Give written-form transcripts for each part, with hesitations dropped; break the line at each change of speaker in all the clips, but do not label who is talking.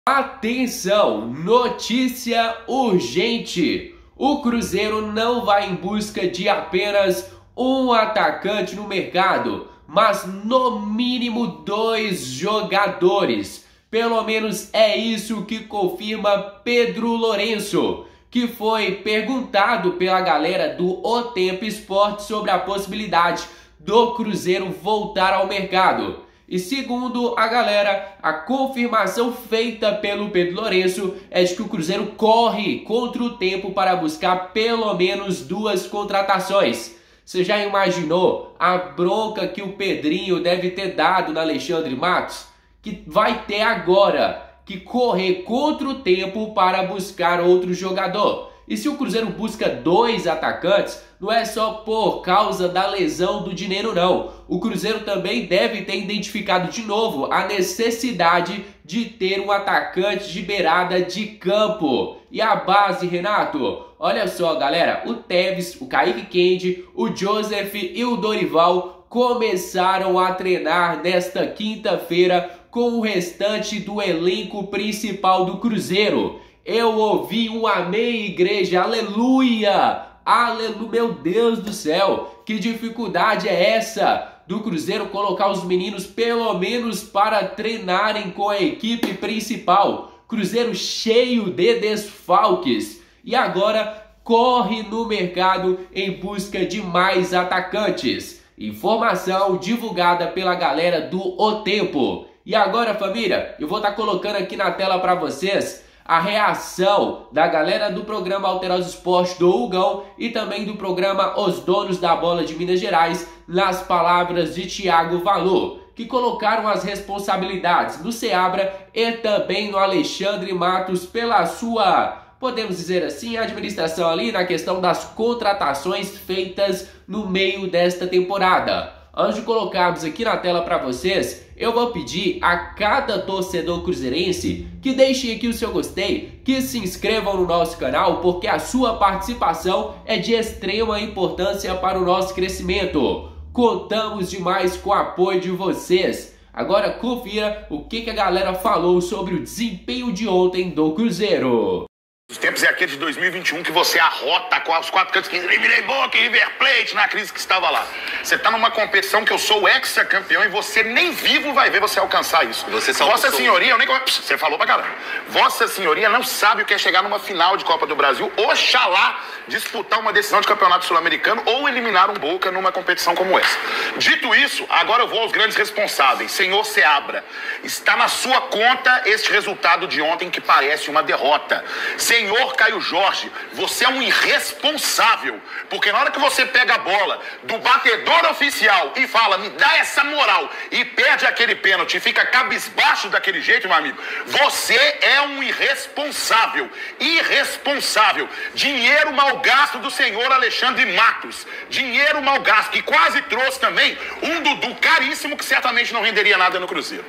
Atenção, notícia urgente! O Cruzeiro não vai em busca de apenas um atacante no mercado, mas no mínimo 2 jogadores. Pelo menos é isso que confirma Pedro Lourenço, que foi perguntado pela galera do O Tempo Esporte sobre a possibilidade do Cruzeiro voltar ao mercado. E segundo a galera, a confirmação feita pelo Pedro Lourenço é de que o Cruzeiro corre contra o tempo para buscar pelo menos 2 contratações. Você já imaginou a bronca que o Pedrinho deve ter dado na Alexandre Matos? Que vai ter agora que correr contra o tempo para buscar outro jogador. E se o Cruzeiro busca 2 atacantes, não é só por causa da lesão do Dinheiro não. O Cruzeiro também deve ter identificado de novo a necessidade de ter um atacante de beirada de campo. E a base, Renato? Olha só, galera, o Tevez, o Kaique Kendi, o Joseph e o Dorival começaram a treinar nesta quinta-feira com o restante do elenco principal do Cruzeiro. Eu ouvi um amém, igreja, aleluia! Aleluia, meu Deus do céu! Que dificuldade é essa do Cruzeiro colocar os meninos pelo menos para treinarem com a equipe principal? Cruzeiro cheio de desfalques e agora corre no mercado em busca de mais atacantes. Informação divulgada pela galera do O Tempo. E agora, família, eu vou estar colocando aqui na tela para vocês a reação da galera do programa Alterosa Esporte do Hugão e também do programa Os Donos da Bola de Minas Gerais nas palavras de Thiago Valu, que colocaram as responsabilidades no Seabra e também no Alexandre Matos pela sua, podemos dizer assim, administração ali na questão das contratações feitas no meio desta temporada. Antes de colocarmos aqui na tela para vocês, eu vou pedir a cada torcedor cruzeirense que deixem aqui o seu gostei, que se inscrevam no nosso canal, porque a sua participação é de extrema importância para o nosso crescimento. Contamos demais com o apoio de vocês. Agora confira o que a galera falou sobre o desempenho de ontem do Cruzeiro.
Os tempos é aquele de 2021 que você arrota com os 4 cantos que River Boca e River Plate na crise que estava lá. Você está numa competição que eu sou o ex-campeão e você nem vivo vai ver você alcançar isso. Vossa Senhoria, eu nem... Você falou pra caramba. Vossa Senhoria não sabe o que é chegar numa final de Copa do Brasil, oxalá disputar uma decisão de campeonato sul-americano ou eliminar um Boca numa competição como essa. Dito isso, agora eu vou aos grandes responsáveis. Senhor Seabra, está na sua conta este resultado de ontem que parece uma derrota. Senhor Caio Jorge, você é um irresponsável, porque na hora que você pega a bola do batedor oficial e fala, me dá essa moral, e perde aquele pênalti e fica cabisbaixo daquele jeito, meu amigo, você é um irresponsável, irresponsável. Dinheiro mal gasto do senhor Alexandre Matos, dinheiro mal gasto, que quase trouxe também um Dudu caríssimo que certamente não renderia nada no Cruzeiro.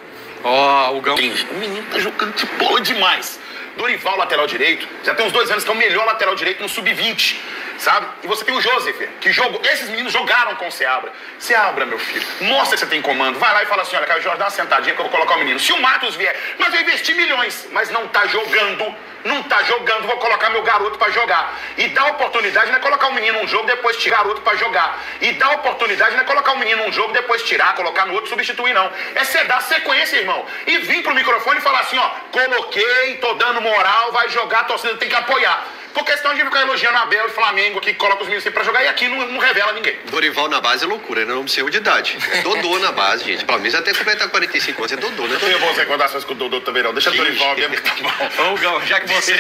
Ó, o
menino tá jogando de boa demais. Dorival, lateral direito, já tem uns 2 anos que é o melhor lateral direito no sub-20, sabe? E você tem o Joseph, que jogou, esses meninos jogaram com o Seabra. Seabra, meu filho, mostra que você tem comando, vai lá e fala assim, olha, Caio Jorge, dá uma sentadinha que eu vou colocar o menino. Se o Matos vier, mas eu investi milhões, mas não tá jogando, vou colocar meu garoto pra jogar. E dá oportunidade, não é colocar o menino num jogo, depois tirar o garoto pra jogar. E dá oportunidade, não é colocar o menino num jogo, depois tirar, colocar no outro, substituir, não. É você dar sequência, irmão. E vir pro microfone e falar assim, ó, coloquei, tô dando moral, vai jogar, a torcida tem que apoiar. Porque senão a gente fica elogiando a Abel e Flamengo aqui, que coloca os meninos pra jogar e aqui não revela ninguém.
Dorival na base é loucura, ele não precisa de idade. É Dodô na base, gente. Pelo menos até completar 45 anos, é Dodô, né?
Eu tenho boas recordações com o Dodô também, não. Deixa o Dorival mesmo que tá bom.
Ô, Gão, já que você...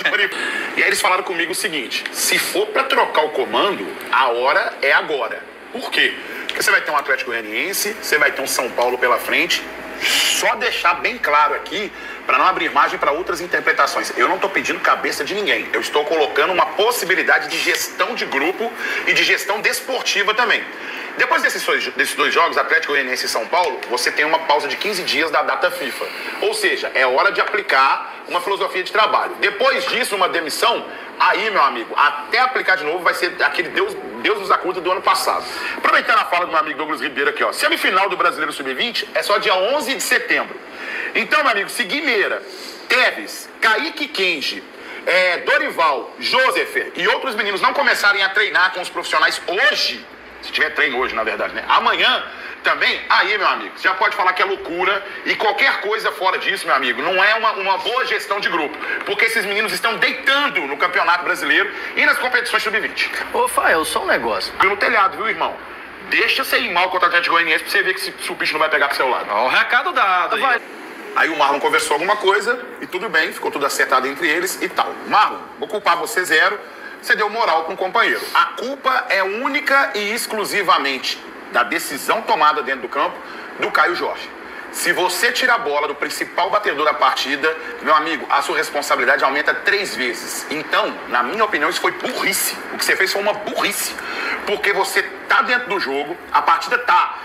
E aí eles falaram comigo o seguinte, se for pra trocar o comando, a hora é agora. Por quê? Porque você vai ter um Atlético Goianiense, você vai ter um São Paulo pela frente. Só deixar bem claro aqui, para não abrir margem para outras interpretações. Eu não estou pedindo cabeça de ninguém. Eu estou colocando uma possibilidade de gestão de grupo e de gestão desportiva também. Depois desses 2 jogos, Atlético Goianiense e São Paulo, você tem uma pausa de 15 dias da data FIFA. Ou seja, é hora de aplicar uma filosofia de trabalho. Depois disso, uma demissão, aí, meu amigo, até aplicar de novo vai ser aquele Deus nos acuda do ano passado. Aproveitando a fala do meu amigo Douglas Ribeiro aqui, ó. Semifinal do Brasileiro Sub-20 é só dia 11 de setembro. Então, meu amigo, se Guimeira Teves, Kaique Kenji, Dorival, Joseph e outros meninos não começarem a treinar com os profissionais hoje, se tiver treino hoje, na verdade, né? Amanhã também, aí, meu amigo, você já pode falar que é loucura e qualquer coisa fora disso, meu amigo, não é uma boa gestão de grupo, porque esses meninos estão deitando no Campeonato Brasileiro e nas competições sub-20.
Ô, Fael, só um negócio.
E no telhado, viu, irmão? Deixa você ir mal contra o Atlético Goianiense pra você ver que se o bicho não vai pegar pro seu lado.
Ó, o recado dado aí.
Aí o Marlon conversou alguma coisa e tudo bem, ficou tudo acertado entre eles e tal. Marlon, vou culpar você zero, você deu moral com o companheiro. A culpa é única e exclusivamente da decisão tomada dentro do campo do Caio Jorge. Se você tira a bola do principal batedor da partida, meu amigo, a sua responsabilidade aumenta 3 vezes. Então, na minha opinião, isso foi burrice. O que você fez foi uma burrice. Porque você tá dentro do jogo, a partida tá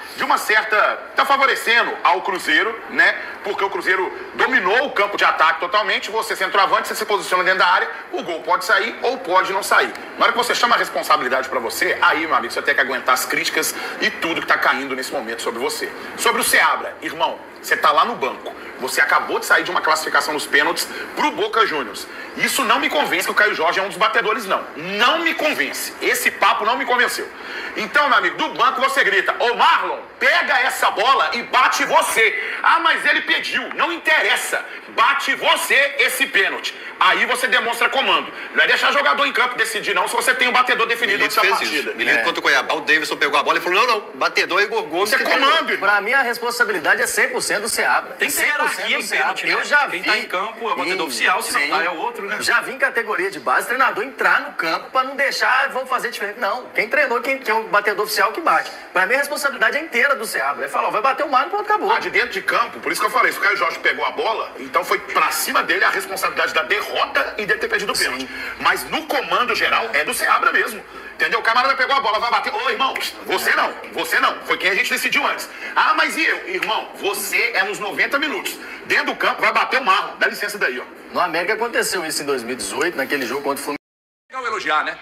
favorecendo ao Cruzeiro, né? Porque o Cruzeiro dominou o campo de ataque totalmente, você centroavante, você se posiciona dentro da área, o gol pode sair ou pode não sair. Na hora que você chama a responsabilidade pra você, aí, meu amigo, você tem que aguentar as críticas e tudo que tá caindo nesse momento sobre você. Sobre o Seabra, irmão, você tá lá no banco, você acabou de sair de uma classificação nos pênaltis pro Boca Juniors. Isso não me convence que o Caio Jorge é um dos batedores, não. Não me convence. Esse papo não me convenceu. Então, meu amigo, do banco você grita: ô Marlon, pega essa bola e bate você. Ah, mas ele pediu. Não interessa. Bate você esse pênalti. Aí você demonstra comando. Não é deixar jogador em campo decidir, não, se você tem um batedor definido nessa partida.
Me lembro contra o Cuiabá, o Davidson pegou a bola e falou: não, batedor é Igor Gomes.
Isso é comando, irmão.
Pra mim, a responsabilidade é 100% do Seabra.
Tem que ter hierarquia em pênalti, né?
Eu já
Quem
vi.
tá em campo é o batedor oficial, se não tá é o outro, né?
Já vi em categoria de base, treinador entrar no campo pra não deixar, vamos fazer diferente. Não, quem treinou, quem é o batedor oficial que bate. Pra mim, a responsabilidade é inteira do Seabra. Ele falou: vai bater o Marlon, pronto, acabou.
De dentro de campo, por isso que eu falei, se o Caio Jorge pegou a bola, então foi pra cima dele a responsabilidade da derrota e dele ter perdido o pênalti. Mas no comando geral é do Seabra mesmo. Entendeu? O camarada pegou a bola, vai bater. Ô, irmão, você não. Foi quem a gente decidiu antes. Ah, mas e eu? Irmão, você é nos 90 minutos. Dentro do campo vai bater o Marlon. Dá licença daí, ó.
No América aconteceu isso em 2018, naquele jogo contra o Fluminense.
Legal elogiar, né?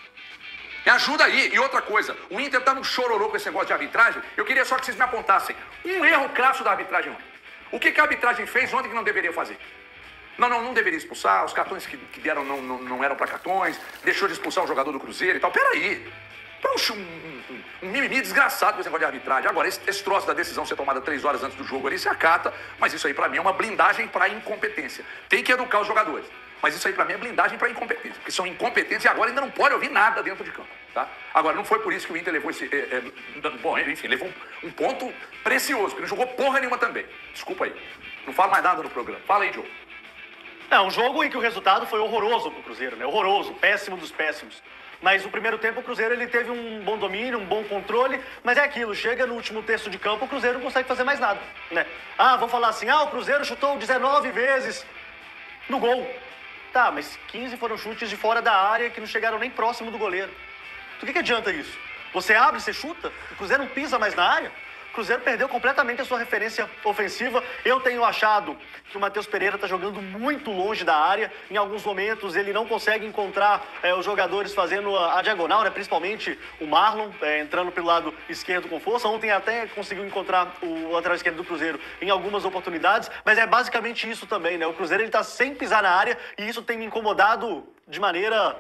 Me ajuda aí. E outra coisa, o Inter tá num chororô com esse negócio de arbitragem. Eu queria só que vocês me apontassem um erro crasso da arbitragem ontem. O que a arbitragem fez ontem que não deveria fazer? Não deveria expulsar, os cartões que deram não eram para cartões, deixou de expulsar o jogador do Cruzeiro e tal. Peraí. Um mimimi desgraçado com esse negócio de arbitragem. Agora, esse troço da decisão ser tomada 3 horas antes do jogo ali se acata, mas isso aí pra mim é uma blindagem pra incompetência. Tem que educar os jogadores. Mas isso aí pra mim é blindagem pra incompetência, porque são incompetentes e agora ainda não pode ouvir nada dentro de campo, tá? Agora, não foi por isso que o Inter levou esse... bom, enfim, levou um ponto precioso, porque não jogou porra nenhuma também. Desculpa aí. Não falo mais nada no programa. Fala aí, Diogo.
É um jogo em que o resultado foi horroroso pro Cruzeiro, né? Horroroso, péssimo dos péssimos. Mas no primeiro tempo o Cruzeiro ele teve um bom domínio, um bom controle, mas é aquilo, chega no último terço de campo, o Cruzeiro não consegue fazer mais nada, né? Ah, vão falar assim: o Cruzeiro chutou 19 vezes no gol. Tá, mas 15 foram chutes de fora da área que não chegaram nem próximo do goleiro. Do que adianta isso? Você abre, você chuta, o Cruzeiro não pisa mais na área. O Cruzeiro perdeu completamente a sua referência ofensiva. Eu tenho achado que o Matheus Pereira está jogando muito longe da área. Em alguns momentos ele não consegue encontrar os jogadores fazendo a diagonal, né? Principalmente o Marlon, entrando pelo lado esquerdo com força. Ontem até conseguiu encontrar o lateral esquerdo do Cruzeiro em algumas oportunidades. Mas é basicamente isso também, né? O Cruzeiro está sem pisar na área e isso tem me incomodado de maneira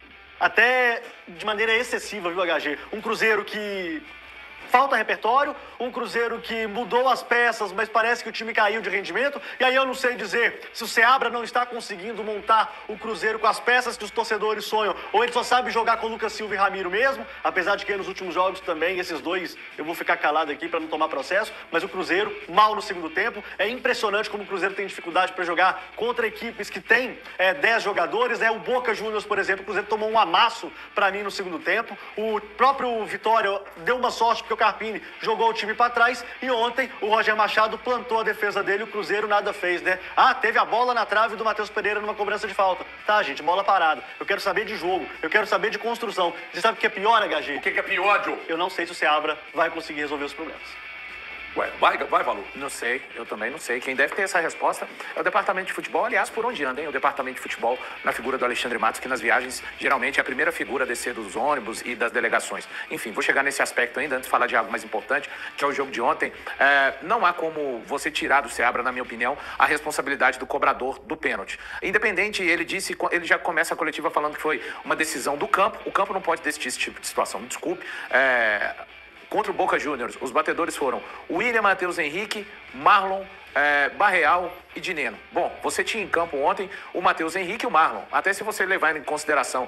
excessiva, viu, HG? Um Cruzeiro que... falta repertório, um Cruzeiro que mudou as peças, mas parece que o time caiu de rendimento. E aí eu não sei dizer se o Seabra não está conseguindo montar o Cruzeiro com as peças que os torcedores sonham, ou ele só sabe jogar com o Lucas Silva e Ramiro mesmo, apesar de que nos últimos jogos também, esses dois, eu vou ficar calado aqui para não tomar processo, mas o Cruzeiro, mal no segundo tempo. É impressionante como o Cruzeiro tem dificuldade para jogar contra equipes que têm 10 jogadores, né? O Boca Juniors, por exemplo, o Cruzeiro tomou um amasso para mim no segundo tempo. O próprio Vitória deu uma sorte porque o Carpini jogou o time para trás e ontem o Roger Machado plantou a defesa dele e o Cruzeiro nada fez, né? Teve a bola na trave do Matheus Pereira numa cobrança de falta. Tá, gente, bola parada. Eu quero saber de jogo, eu quero saber de construção. Você sabe o que é pior, HG?
O que é pior, Diogo?
Eu não sei se o Seabra vai conseguir resolver os problemas.
Ué, vai, Valor.
Não sei, eu também não sei. Quem deve ter essa resposta é o departamento de futebol. Aliás, por onde anda, hein? O departamento de futebol na figura do Alexandre Matos, que nas viagens geralmente é a primeira figura a descer dos ônibus e das delegações. Enfim, vou chegar nesse aspecto ainda, antes de falar de algo mais importante, que é o jogo de ontem. Não há como você tirar do Seabra, na minha opinião, a responsabilidade do cobrador do pênalti. Independente, ele já começa a coletiva falando que foi uma decisão do campo. O campo não pode decidir esse tipo de situação, me desculpe. Contra o Boca Juniors, os batedores foram William Matheus Henrique, Marlon, Barreal e Dineno. Bom, você tinha em campo ontem o Matheus Henrique e o Marlon. Até se você levar em consideração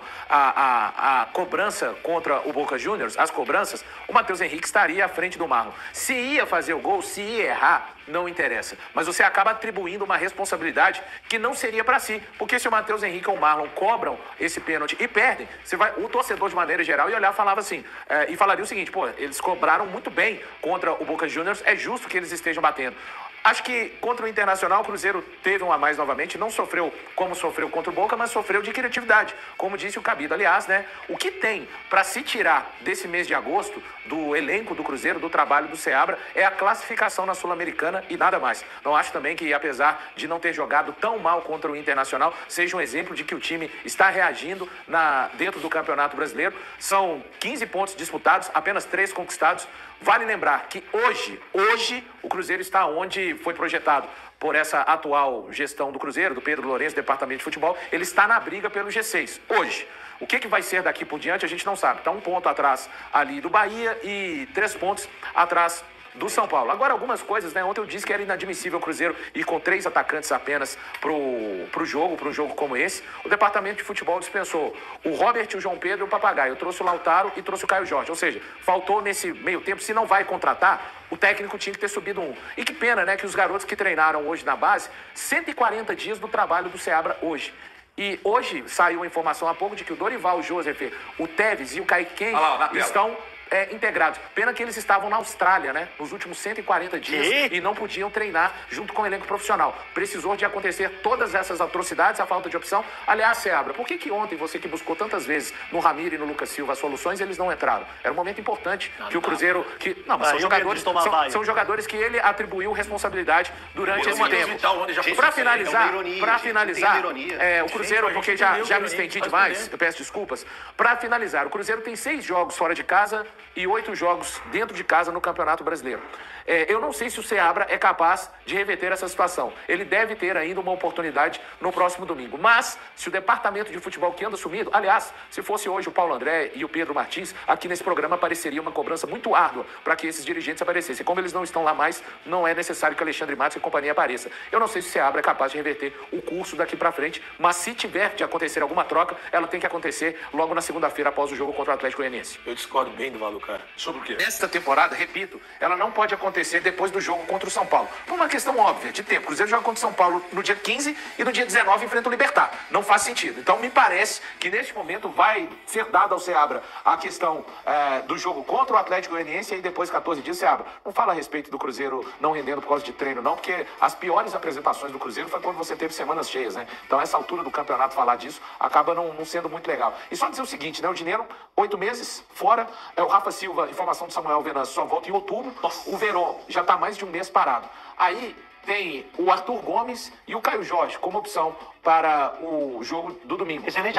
a cobrança contra o Boca Juniors, as cobranças, o Matheus Henrique estaria à frente do Marlon. Se ia fazer o gol, se ia errar, não interessa. Mas você acaba atribuindo uma responsabilidade que não seria para si. Porque se o Matheus Henrique ou o Marlon cobram esse pênalti e perdem, o torcedor de maneira geral ia olhar e falava assim, e falaria o seguinte, pô, eles cobraram muito bem contra o Boca Juniors, é justo que eles estejam batendo. Acho que contra o Internacional, o Cruzeiro teve um a mais novamente, não sofreu como sofreu contra o Boca, mas sofreu de criatividade, como disse o Cabido. Aliás, né, o que tem para se tirar desse mês de agosto, do elenco do Cruzeiro, do trabalho do Seabra, é a classificação na Sul-Americana e nada mais. Não acho também que, apesar de não ter jogado tão mal contra o Internacional, seja um exemplo de que o time está reagindo dentro do Campeonato Brasileiro. São 15 pontos disputados, apenas 3 conquistados. Vale lembrar que hoje o Cruzeiro está onde foi projetado por essa atual gestão do Cruzeiro, do Pedro Lourenço, departamento de futebol. Ele está na briga pelo G6, hoje. O que vai ser daqui por diante, a gente não sabe. Está 1 ponto atrás ali do Bahia e 3 pontos atrás do São Paulo. Agora, algumas coisas, né? Ontem eu disse que era inadmissível o Cruzeiro ir com 3 atacantes apenas pro jogo como esse. O departamento de futebol dispensou o Robert, o João Pedro e o Papagaio. Eu trouxe o Lautaro e trouxe o Caio Jorge. Ou seja, faltou nesse meio tempo, se não vai contratar, o técnico tinha que ter subido 1. E que pena, né? Que os garotos que treinaram hoje na base, 140 dias do trabalho do Seabra hoje. E hoje saiu a informação há pouco de que o Dorival Joseph, o Teves e o Kaique Kenji estão integrados. Pena que eles estavam na Austrália, né? Nos últimos 140 dias e não podiam treinar junto com o elenco profissional. Precisou de acontecer todas essas atrocidades, a falta de opção. Aliás, Seabra, por que ontem você que buscou tantas vezes no Ramiro e no Lucas Silva as soluções, eles não entraram? Era um momento importante que o Cruzeiro... Mas são jogadores que ele atribuiu responsabilidade durante esse tempo. Para finalizar, o Cruzeiro, porque já me estendi demais, eu peço desculpas. Para finalizar, o Cruzeiro tem 6 jogos fora de casa e 8 jogos dentro de casa no Campeonato Brasileiro. Eu não sei se o Seabra é capaz de reverter essa situação. Ele deve ter ainda uma oportunidade no próximo domingo. Mas, se o departamento de futebol que anda sumido... Aliás, se fosse hoje o Paulo André e o Pedro Martins, aqui nesse programa apareceria uma cobrança muito árdua para que esses dirigentes aparecessem. Como eles não estão lá mais, não é necessário que Alexandre Matos e companhia apareça. Eu não sei se o Seabra é capaz de reverter o curso daqui para frente, mas se tiver de acontecer alguma troca, ela tem que acontecer logo na segunda-feira após o jogo contra o Atlético Goianiense.
Eu discordo bem do Valor, cara.
Sobre o quê?
Esta temporada, repito, ela não pode acontecer depois do jogo contra o São Paulo. Por uma questão óbvia de tempo. O Cruzeiro joga contra o São Paulo no dia 15 e no dia 19 enfrenta o Libertad. Não faz sentido. Então, me parece que neste momento vai ser dada ao Seabra a questão do jogo contra o Atlético Goianiense e aí depois 14 dias, Seabra. Não fala a respeito do Cruzeiro não rendendo por causa de treino, não, porque as piores apresentações do Cruzeiro foi quando você teve semanas cheias, né? Então, essa altura do campeonato falar disso acaba não sendo muito legal. E só dizer o seguinte, né? O Dinheiro, 8 meses fora. O Rafa Silva, informação do Samuel Venâncio, só volta em outubro. O Verón já está mais de um mês parado. Aí tem o Arthur Gomes e o Caio Jorge como opção para o jogo do domingo.
Excelente.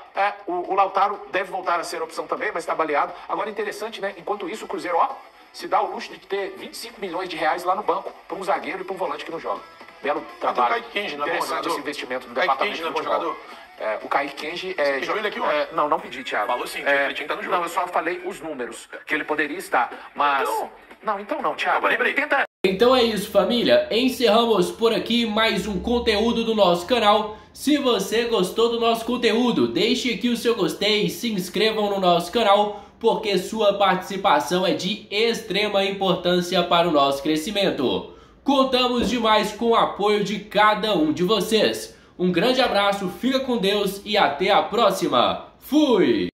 O Lautaro deve voltar a ser opção também, mas está baleado. Agora, interessante, né? Enquanto isso, o Cruzeiro, se dá o luxo de ter 25 milhões de reais lá no banco para um zagueiro e para um volante que não joga. Belo trabalho.
O Kaique Kenji, não é bom
interessante
jogador?
Esse investimento do departamento de futebol. O Kaique Kenji
Você pediu ele aqui, ó?
não pedi, Thiago.
Falou sim, ele tinha que estar no jogo.
Não, eu só falei os números que ele poderia estar, mas... Então não, Thiago. Tenta...
Então é isso, família. Encerramos por aqui mais um conteúdo do nosso canal. Se você gostou do nosso conteúdo, deixe aqui o seu gostei e se inscrevam no nosso canal, porque sua participação é de extrema importância para o nosso crescimento. Contamos demais com o apoio de cada um de vocês. Um grande abraço, fica com Deus e até a próxima. Fui!